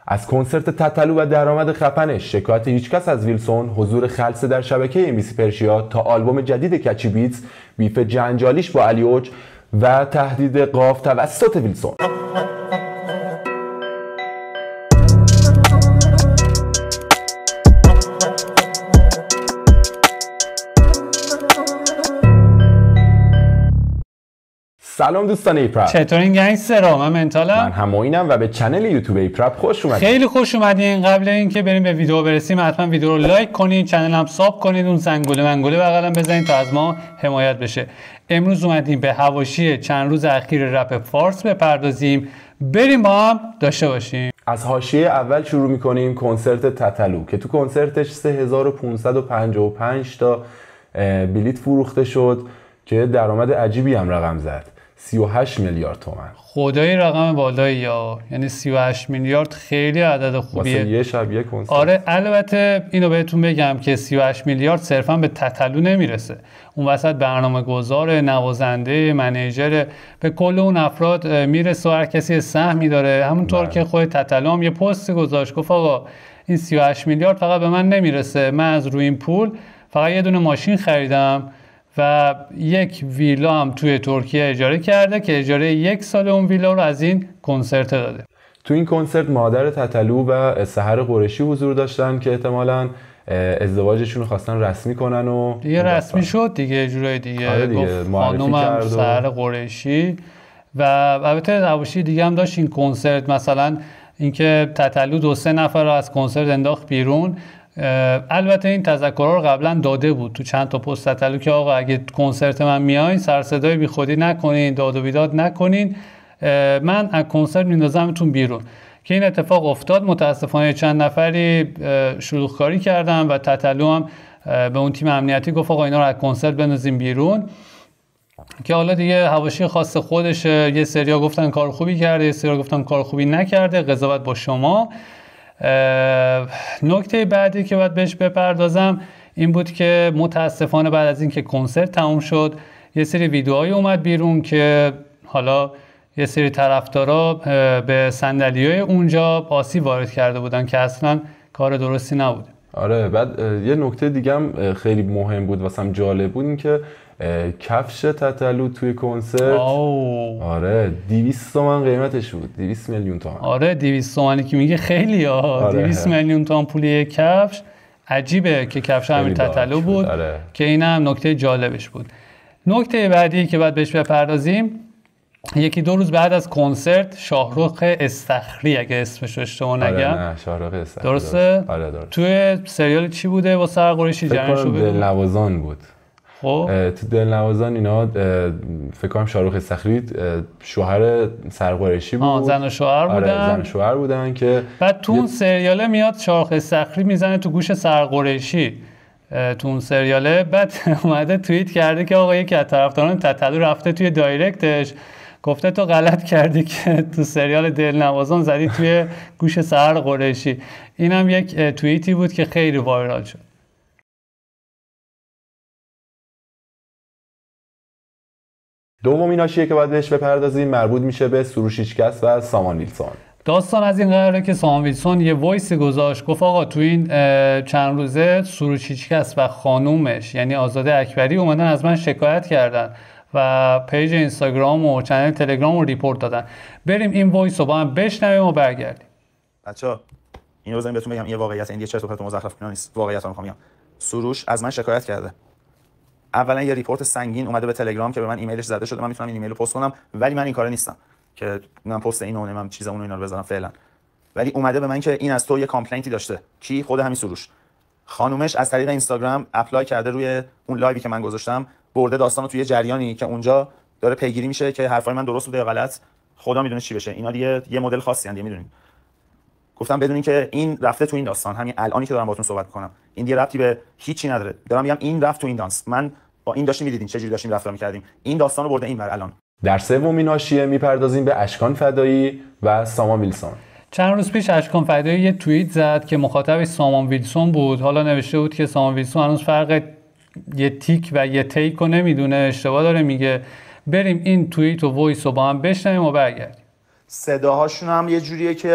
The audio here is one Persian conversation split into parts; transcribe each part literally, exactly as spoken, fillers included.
از کنسرت تتلو و درآمد خفنش، شکایت هیچکس از ویلسون، حضور خلسه در شبکه ام بی سی پرشیا تا آلبوم جدید کچی بیتس، بیف جنجالیش با علی اوج و تهدید قاف توسط ویلسون. سلام دوستان ایپرپ، چطورین گنگسترها؟ من منتالم. من هموینم و به چنل یوتیوب ایپرپ خوش اومدید. خیلی خوش اومدین. قبل اینکه بریم به ویدیو برسیم حتما ویدیو رو لایک کنید، چنل هم ساب کنید، اون زنگوله منگوله بغلم بزنید تا از ما حمایت بشه. امروز اومدیم به حواشی چند روز اخیر رپ فارس بپردازیم، بریم با هم داشته باشیم. از حاشیه اول شروع میکنیم. کنسرت تتلو که تو کنسرتش سه هزار و پانصد و پنجاه و پنج تا بلیت فروخته شد که درآمد عجیبی هم رقم زد، سی و هشت میلیارد تومان. خدای رقم بالایی یا یعنی سی و هشت میلیارد خیلی عدد خوبیه واسه یه شب یه کنسرت. آره البته اینو بهتون بگم که سی و هشت میلیارد صرفا به تتلو نمیرسه، اون وسط برنامه‌گذار، نوازنده، منیجر، به کل اون افراد میرسه و هر کسی سهمی داره. همونطور که خود تتلو هم یه پست گذاشت گفت آقا این سی و هشت میلیارد فقط به من نمیرسه، من از روی این پول فقط یه دونه ماشین خریدم و یک ویلا هم توی ترکیه اجاره کرده که اجاره یک سال اون ویلا رو از این کنسرت داده. تو این کنسرت مادر تتلو و سحر قریشی حضور داشتن که احتمالاً ازدواجشون رو خواستن رسمی کنن و دیگه رسمی شد دیگه، جورای دیگه. آره دیگه خانومم سحر قریشی و البته حواشی دیگه هم داشت این کنسرت، مثلا اینکه تتلو دو سه نفر رو از کنسرت انداخت بیرون. البته این تذکرها رو قبلا داده بود تو چند تا پست تتلو که آقا اگه کنسرت من میایین سر صدای بی خودی نکنین، داد و بیداد نکنین، من از کنسرت میندازمتون بیرون. که این اتفاق افتاد. متاسفانه چند نفری شلوغکاری کردن و تتلو هم به اون تیم امنیتی گفت آقا اینا رو از کنسرت بندازیم بیرون، که حالا دیگه حواشی خاص خودشه. یه سریا گفتن کار خوبی کرده، یه سریا گفتن کار خوبی نکرده، قضاوت با شما. نکته بعدی که باید بهش بپردازم این بود که متاسفانه بعد از اینکه کنسرت تموم شد یه سری ویدیوهای اومد بیرون که حالا یه سری طرفدارا به صندلی‌های اونجا آسیب وارد کرده بودن که اصلا کار درستی نبود. آره بعد یه نکته دیگه هم خیلی مهم بود واسم جالب بود، این که کفش تتلو توی کنسرت آو. آره دویست تومن قیمتش بود، دویست میلیون تومن. آره دویست تومنی که میگه خیلی ها. آره. دویست میلیون تومن پول یک کفش. عجیبه که کفش همین تتلو بود. آره. که این هم نکته جالبش بود. نکته بعدی که باید بهش بپردازیم، یکی دو روز بعد از کنسرت شاهرخ استخری، اگه اسمش رو اشتباه نگم. آره نه شاهرخ استخری درسته؟ آره درست. توی سریال چی بوده با سحر قریشی جنش رو بگو؟ دلنوازان بود. خب تو دلنوازان اینا فکر کنم شاهرخ استخری شوهر سحر قریشی بود. زن و شوهر بودن. آره زن و شوهر بودن که بعد تو اون سریاله میاد شاهرخ استخری میزنه تو گوش سحر قریشی تو اون سریاله. بعد اومده توییت کرده که آقا یکی از طرفداران تتلو رفته توی دایرکتش گفته تو غلط کردی که تو سریال دلنوازان زدی توی گوش سحر قریشی. اینم یک توییتی بود که خیلی وایرال شد. دومین حاشیه که باید بهش بپردازیم مربوط میشه به سروش هیچکس و سامان ویلسون. داستان از این قراره که سامان ویلسون یه وایس گذاشت، گفت آقا تو این چند روزه سروش هیچکس و خانومش یعنی آزاده اکبری اومدن از من شکایت کردن و پیج اینستاگرام و چنل تلگرام رو ریپورت دادن. بریم این وایس رو با هم بشنویم و برگردیم. بچا اینو بزنیم بهتون بگم یه واقعیت، این دیگه چرت و پرت مزخرف اینا نیست، واقعیت رو میخوام بگم. سروش از من شکایت کرده. اولا یه ریپورت سنگین اومده به تلگرام که به من ایمیلش زده شده، من میتونم این ایمیل رو پست کنم، ولی من این کارا نیستم که من پست اینو نمیم چیزا اونو اینا رو بذارم فعلا. ولی اومده به من که این از تو یه کامپلینتی داشته. کی؟ خود همین سروش. خانومش از طریق اینستاگرام اپلای کرده روی اون لایوی که من گذاشتم، برده داستانو توی جریانی که اونجا داره پیگیری میشه که حرفای من درست بوده یا غلط، خدا میدونه چی بشه. اینا دیگه یه مدل خاصی ان، میدونین. گفتم بدونین که این رفته تو این داستان، همین الانی که دارم باهاتون صحبت می‌کنم این دیگه ربطی به هیچی نداره. دارم میگم این رفت تو این دانس، من با این داشتیم می‌دیدین چه جوری داشتیم رفتار می‌کردیم، این داستانو برده این ور الان. در سومین حاشیه میپردازیم به اشکان فدایی و سامان ویلسون. چند روز پیش اشکان فدایی یه توییت زد که مخاطبش سامان ویلسون بود. حالا نوشته بود که سامان ویلسون هنوز فرق یه تیک و یه تیک رو نمیدونه، اشتباه داره میگه. بریم این توییت و وایس رو با هم بشنویم و برگردیم. صداهاشون هم یه جوریه که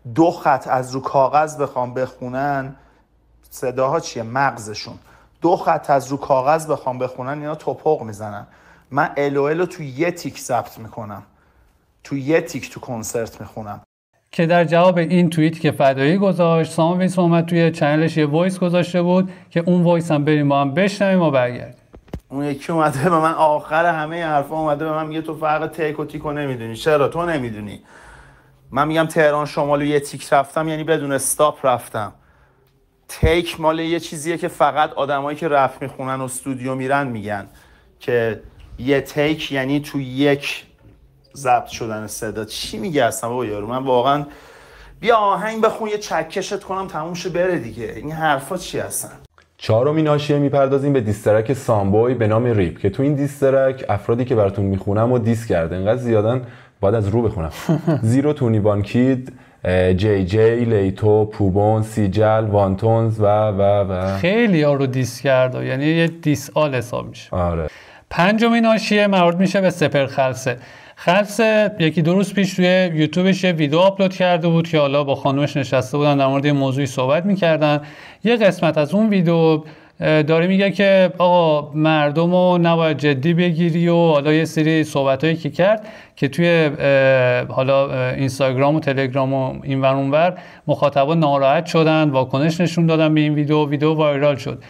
دو خط از رو کاغذ بخوام بخونن، صداها چیه؟ مغزشون. دو خط از رو کاغذ بخوام بخونن اینا توپق میزنن. من ال او ال رو تو یه تیک ضبط میکنم، تو یه تیک تو کنسرت میخونم. که در جواب این توییت که فدایی گذاشت، سام ویس اومد توی چنلش یه وایس گذاشته بود که اون وایس هم بریم با هم بشنویم و برگردیم. اون یکی اومده به من آخر همه حرفا اومده به من میگه تو فرق تیک و تیکو نمیدونی. چرا تو نمیدونی؟ من میگم تهران شمال یه تیک رفتم یعنی بدون استاپ رفتم. تیک مال یه چیزیه که فقط آدمایی که رپ میخونن و استودیو میرن میگن که یه تیک یعنی تو یک ضبط شدن صدا. چی میگه اصلا بابا یارو؟ من واقعا بیا آهنگ بخون یه چکشت کنم تموم شه بره دیگه. این حرفا چی هستن؟ چهارمین حاشیه میپردازیم به دیسترک سامبوی به نام ریپ که تو این دیسترک افرادی که براتون میخونم و دیس کرده. اینقدر زیادن باید از رو بخونم. زیرو، تونی وان کید، جی جی، لیتو، پوبون، سیجل، وانتونز و و و خیلی ها رو دیس کرده، یعنی یه دیس آل حساب میشه. آره. پنجمین حاشیه مربوط میشه به سپر خلسه. خلسه یکی دو روز پیش روی یوتیوبش یه ویدیو آپلود کرده بود که حالا با خانومش نشسته بودن در مورد یه موضوعی صحبت میکردن. یه قسمت از اون ویدیو داره میگه که آقا مردم رو نباید جدی بگیری و حالا یه سری صحبتایی که کرد که توی حالا اینستاگرام و تلگرام و این ور اون ور مخاطبا ناراحت شدن، واکنش نشون دادن به این ویدیو، ویدیو وایرال شد.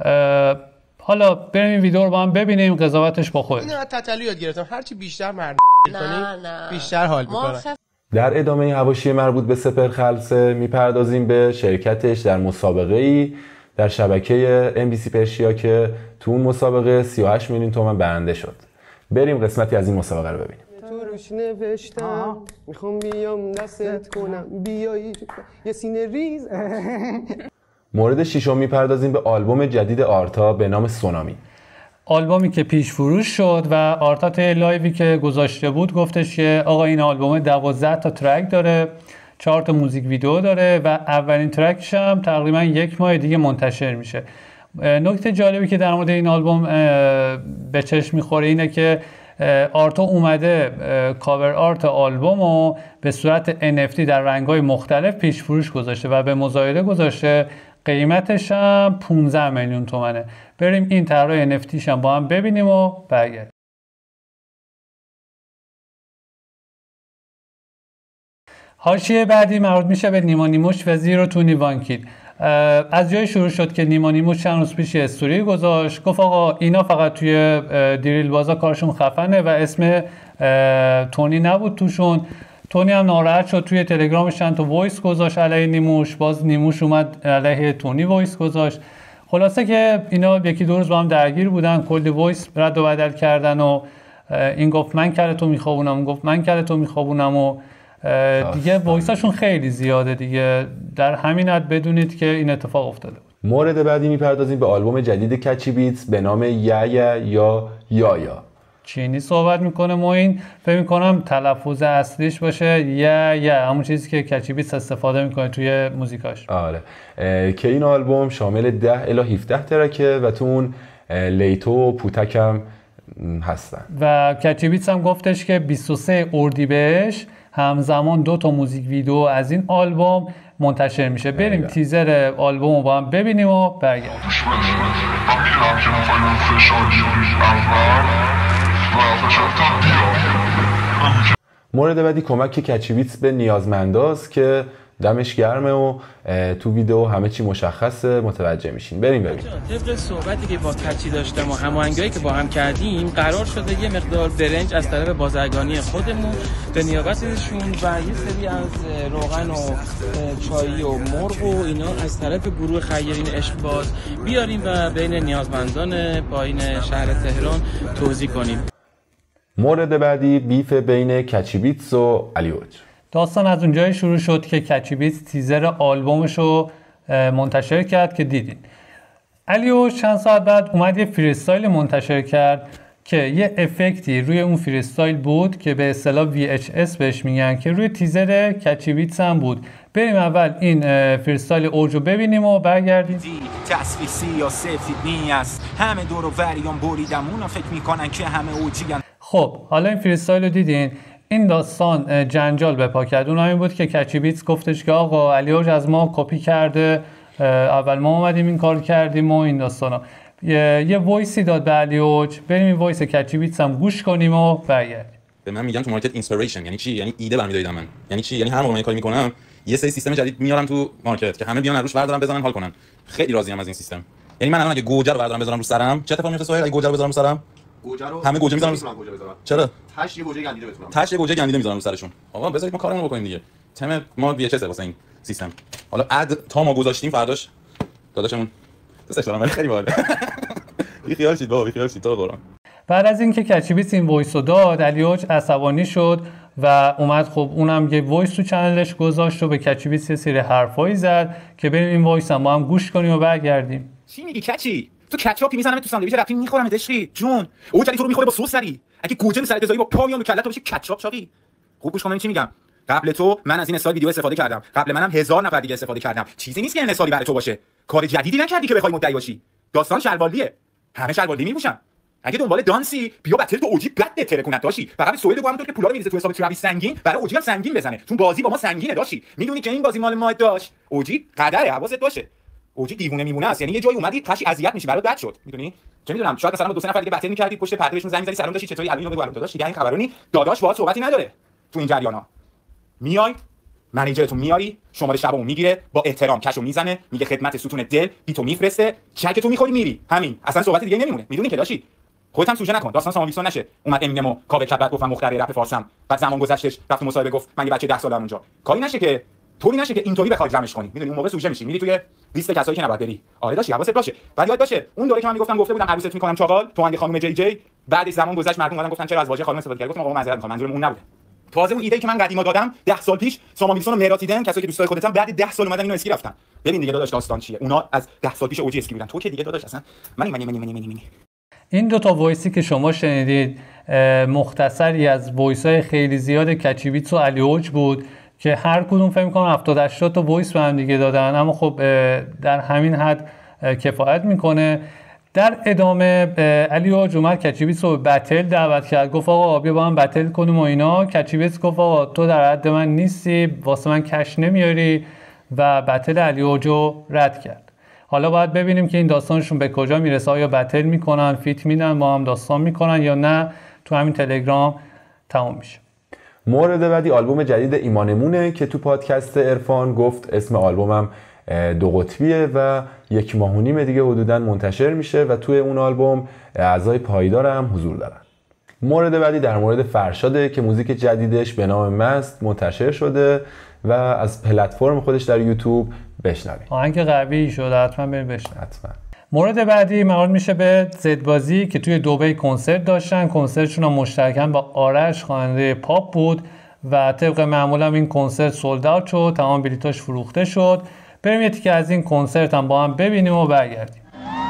حالا بریم این ویدیو رو با هم ببینیم، قضاوتش با خودت. اینو تتلو یاد گرفتم، هرچی بیشتر مردم کنی بیشتر حال میکنه. در ادامه حواشی مربوط به سپر خلسه میپردازیم به شرکتش در مسابقه ای در شبکه ام بی سی پرشیا که تو اون مسابقه سی و هشت میلیون تومان برنده شد. بریم قسمتی از این مسابقه رو ببینیم. تو روش نوشتم میخوام بیام دستت کنم بیایی یه سینه ریز. مورد ششم میپردازیم به آلبوم جدید آرتا به نام سونامی. آلبومی که پیش فروش شد و آرتا ته لایوی که گذاشته بود گفتش که آقا این آلبوم دوازده تا ترک داره، چهار تا موزیک ویدیو داره و اولین ترکش هم تقریبا یک ماه دیگه منتشر میشه. نکته جالبی که در مورد این آلبوم به چشم میخوره اینه که آرتا اومده کاور آرت آلبومو به صورت ان اف تی در رنگ‌های مختلف پیش فروش گذاشته و به مزایده گذاشته. قیمتش هم پانزده میلیون تومنه. بریم این طرح ان اف تیش هم با هم ببینیم و برگردیم. حاشیه بعدی مربوط میشه به نیما نیموش و زیرو تونی وان کید. از جای شروع شد که نیما نیموش چند روز پیش استوری گذاشت، گفت آقا اینا فقط توی دریل بازا کارشون خفنه و اسم تونی نبود توشون. تونی هم ناراحت شد، توی تلگرامش چند تا وایس گذاشت علیه نیموش، باز نیموش اومد علیه تونی وایس گذاشت. خلاصه که اینا یکی دو روز با هم درگیر بودن، کلی وایس رد و بدل کردن و این گفت من کلتو میخوابونم، اون گفت من کلتو میخوابونم و دیگه وایساشون خیلی زیاده دیگه. در همین حد بدونید که این اتفاق افتاده بود. مورد بعدی میپردازیم به آلبوم جدید کچی بیتس به نام یا یا یا یا یا. چینی صحبت میکنه موین، فکر میکنم تلفظ اصلیش باشه یا یا، همون چیزی که کچی بیتس استفاده میکنه توی موزیکاش. آره. که این آلبوم شامل ده الی هفده ترکه و تو اون لیتو و پوتک هم هستن. و کچی بیتس هم گفتش که بیست و سه اردیبهشت همزمان دو تا موزیک ویدیو از این آلبوم منتشر میشه. بریم تیزر آلبوم رو با هم ببینیم و برگردیم. مورد بعدی کمک کچی بیتس به نیازمنداست که دمش گرمه و تو ویدیو همه چی مشخصه، متوجه میشین. بریم ببینیم. طبق صحبتی که با کچی داشتم و هماهنگایی که با هم کردیم قرار شده یه مقدار برنج از طرف بازرگانی خودمون به نیابتشون و یه سری از روغن و چای و مرغ و اینا از طرف گروه خیرین عشق باز بیاریم و بین نیازمندان پایین شهر تهران توزیع کنیم. مورد بعدی بیف بین کچی بیتس و علیوج. داستان از اونجایی شروع شد که کچی بیتس تیزر آلبومش رو منتشر کرد که دیدین. علیوش چند ساعت بعد اومد یه فریستایل منتشر کرد که یه افکتی روی اون فریستایل بود که به اصطلاح وی اچ اس بهش میگن که روی تیزر کچی بیتس هم بود. بریم اول این فریستایل اوج رو ببینیم و برگردیم. تصویر سیاستی نیست، همه دور و وریان بریدم اونا فکر میکنن که همه اوجیان. خب حالا این فریستایل رو دیدین. این داستان جنجال به پا کرد. اون همین بود که کچی بیتس گفتش که آقا علی اوج از ما کپی کرده، اول ما اومدیم این کار کردیم و این داستانا. یه, یه وایسی داد به علی اوج، بریم این وایس کچی بیتس هم گوش کنیم و برگردیم. به من میگن تو مارکت اینسپیریشن یعنی چی؟ یعنی ایده برمی‌دارم من. یعنی چی؟ یعنی هر موقع من کاری میکنم یه سری سیستم جدید میارم تو مارکت که همه بیان روش بردارن بزنن حال کنن. خیلی راضیم از این سیستم. یعنی من الان اگه گوجه رو بردارم بذارم رو سرم، چه اتفاقی میفته سوهل؟ اگه گوجه رو بذارم رو سرم، گوجه رو همه گوجه میذارن رو سرم. چرا؟ تاش یه گوجه گندیده بتونم. تاش یه گوجه گندیده میذارن رو سرشون. آقا بذارید ما کارمون بکنیم دیگه. تم ما وی اچ اس واسه این سیستم. حالا اد تا ما گذاشتیم فرداش داداشمون دوستش دارم خیلی باحاله. بی خیال شید بابا، بی خیال شید تو قرآن. بعد از اینکه کچی بیتس این وایس رو داد، علی اوج عصبانی شد و اومد خب اونم یه وایس تو چنلش گذاشت و به کچی بیتس یه سری حرفایی زد که بریم این وایس هم با هم گوش کنیم و برگردیم. چی میگی کچی؟ تو کچاپی میزنم تو ساندویچ رفتیم میخورم دشقی جون. اوج علی تو رو میخوره با سس سری. اگه گوجه میسری بذاری با پا میام تو کلت تو بشه کچاپ چاقی. خوب گوش کن چی میگم. قبل تو من از این استایل ویدیو استفاده کردم. قبل منم هزار نفر دیگه استفاده کردم. چیزی نیست که این استایلی برای تو باشه. کار جدیدی نکردی که بخوای مدعی باشی. داستان شلوالیه. همه شلوالی میپوشن. اگه دنبال دانسی بیا بتل تو اوجی قد ترکونت داشی. فقط سوئیل گفتم تو که پولا رو میریزه تو حساب تراویس سنگین، برای اوجی هم سنگین بزنه. چون بازی با ما سنگینه داشی. میدونی که این بازی مال ما داشت. اوجی قدره حواست باشه. اوجی دیوونه میمونه است. یعنی یه جایی اومدی تاشی اذیت میشی برات بد شد. میدونی؟ چه میدونم شاید مثلا با دو سه نفر دیگه بتل می‌کردی پشت پرده بهشون زنگ می‌زدی سلام داشتی چطوری الان اینو بگو داداش دیگه این خبرونی داداش باهات صحبتی نداره. تو این جریانا میای منیجرتون میاری شماره شبمون میگیره با احترام کشو میزنه میگه خدمت ستون دل بیتو میفرسته چک تو میخوری میری همین اصلا صحبت دیگه نمیمونه. میدونی که داشی خودت هم سوژه نکن داستان سامان ویلسون نشه اومد امینمو کاور کرد بعد گفتم مخترع رپ فارسم بعد زمان گذشتش رفت مصاحبه گفت من یه بچه ده سالم اونجا کاری نشه که طوری نشه که اینطوری بخوای جمعش کنی. میدونی اون موقع سوژه میشی میری توی لیست کسایی که نباید بری. آره داشی حواست باشه. بعد یاد باشه اون دوره که من میگفتم گفته بودم عروست میکنم چاقال تو اند خانم جی جی بعدش زمان گذشت مردم اومدن گفتن چرا از واژه خانم استفاده کردی گفتم آقا معذرت میخوام منظورم اون نبوده. تازه اون ایده که من قدیما دادم ده سال پیش سامان ویلسون و مهرات دیدن کسایی که دوستای خودتم بعد ده سال اومدن اینو اسکی رفتن. ببین دیگه داداش داستان چیه. اونا از ده سال پیش اوجی اسکی بودن تو که دیگه داداش اصلا منی منی منی منی منی. این دو تا وایسی که شما شنیدید مختصری از وایس‌های خیلی زیاد کچی بیتس و علی اوج بود که هر کدوم فکر می‌کنم هفتاد هشتاد تا وایس به هم دیگه دادن اما خب در همین حد کفایت میکنه. در ادامه علی اوج اومد کچی بیتس رو بتل دعوت کرد گفت آقا بیا با هم بتل کنیم و اینا. کچی بیتس گفت آقا تو در حد من نیستی واسه من کش نمیاری و بتل علی اوج رو رد کرد. حالا باید ببینیم که این داستانشون به کجا میرسه. آیا بتل میکنن فیت میدن با هم داستان میکنن یا نه تو همین تلگرام تمام میشه. مورد بعدی آلبوم جدید ایمانمونه که تو پادکست عرفان گفت اسم آلبومم دو قطبیه و یک ماه و نیم دیگه حدوداً منتشر میشه و توی اون آلبوم اعضای پایدار هم حضور دارن. مورد بعدی در مورد فرشاده که موزیک جدیدش به نام مست منتشر شده و از پلتفرم خودش در یوتیوب بشنوید. آهنگ قوی شده حتما برید بشنوید. حتما. مورد بعدی مربوط میشه به زدبازی که توی دبی کنسرت داشتن. کنسرتشون هم مشترکاً با آرش خواننده پاپ بود و طبق معمول هم این کنسرت سولد اوت شد، تمام بلیطاش فروخته شد. بریم یه تیکه از این کنسرت هم با هم ببینیم و برگردیم.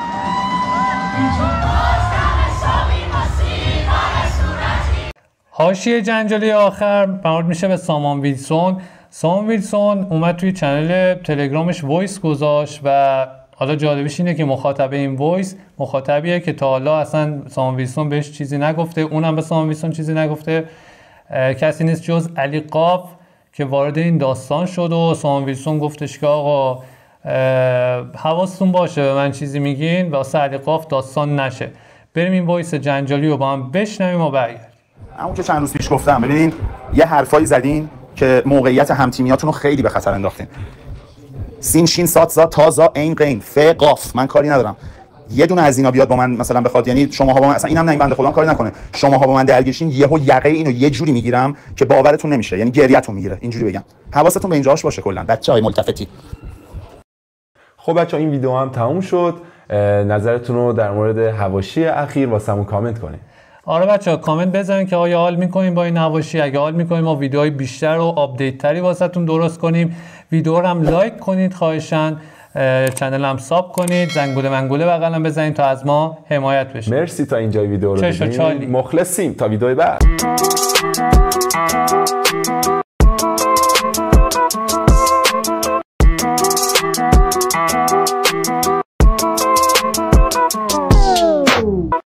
حاشیه جنجالی آخر مربوط میشه به سامان ویلسون. سامان ویلسون اومد توی چنل تلگرامش وایس گذاشت و حالا جالبیش اینه که مخاطب این وایس مخاطبیه که تا حالا اصلا سامان ویلسون بهش چیزی نگفته، اونم به سامان ویلسون چیزی نگفته. کسی نیست جز علی قاف که وارد این داستان شد و سامان ویلسون گفتش که آقا حواستون باشه به من چیزی میگین واسه علی قاف داستان نشه. بریم این وایس جنجالی رو با هم بشنویم و برگردیم. همون که چند روز پیش گفتم ببینین یه حرفایی زدین که موقعیت همتیمیاتون رو خیلی به خطر انداختین. سین شین سات زا تا زا عین قین ف قاف من کاری ندارم. یه دونه از اینا بیاد با من مثلا بخواد یعنی شماها با من اصلا اینم نه این بنده خدا کاری نکنه شماها با من درگیرشین یهو یقه اینو یه جوری میگیرم که باورتون نمیشه یعنی گریه‌تون میگیره. اینجوری بگم حواستون به اینجاش باشه کلا بچه‌های ملتفتی. خب بچه‌ها این ویدیو هم تموم شد. نظرتون رو در مورد حواشی اخیر واسمون کامنت کنید. آره بچه‌ها کامنت بزنین که آیا حال می‌کنین با این حواشی. اگه حال می‌کنین ما ویدیوهای بیشتر و آپدیت تری واسهتون درست کنیم. ویدیو رو هم لایک کنید خواهشاً. چنل هم ساب کنید زنگوله منگوله بغل هم بزنید تا از ما حمایت بشید. مرسی تا اینجای ویدیو رو دیدین. مخلصیم تا ویدیو بعد.